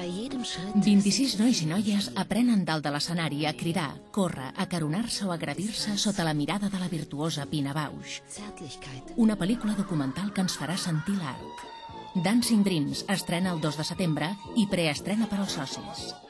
26 nois i noies aprenen dalt de l'escenari a cridar, córrer, acaronar-se o agredir-se sota la mirada de la virtuosa Pina Bausch. Una pel·lícula documental que ens farà sentir l'art. Dancing Dreams estrena el 2 de setembre i preestrena per als socis.